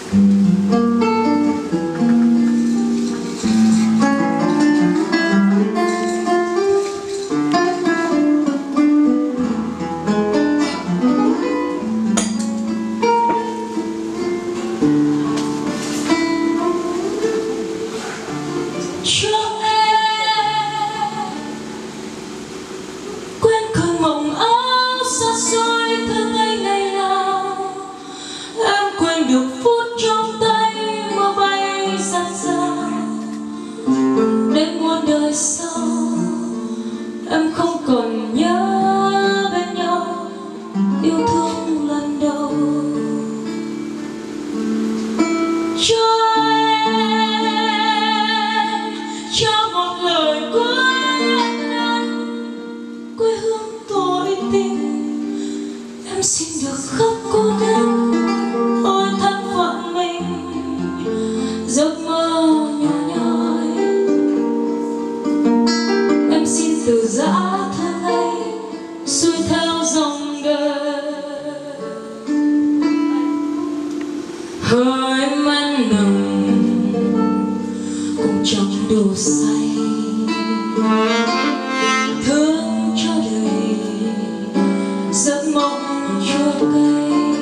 Em không còn nhớ bên nhau yêu thương lần đầu. Cho em, cho một lời cuối lần, quê hương tôi tình. Em xin được khóc cô đơn, ôi thân phận mình, giấc mơ nhỏ nhoi. Em xin từ giã thân ấy, xuôi theo dòng đời. Hơi men nồng cùng trong đồ say, thương cho đời giấc mộng chua cay.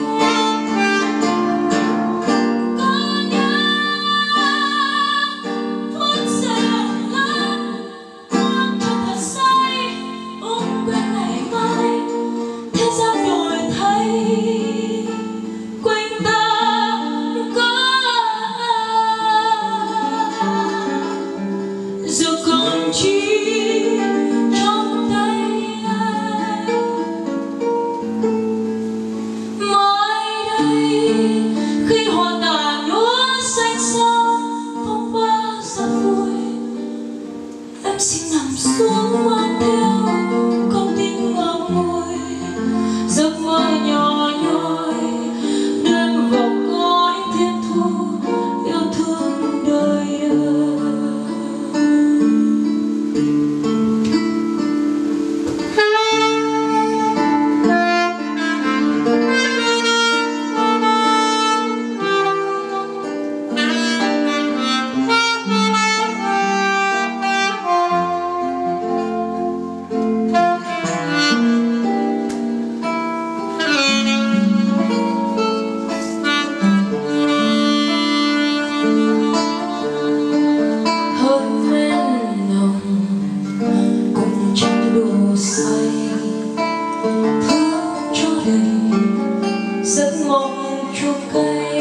Em xin nằm xuống ngoan theo con tim ngậm ngùi, giấc mơ nhỏ nhoi đưa em vào cõi thiên thu yêu thương đời say, thương cho đời giấc mộng chua cay.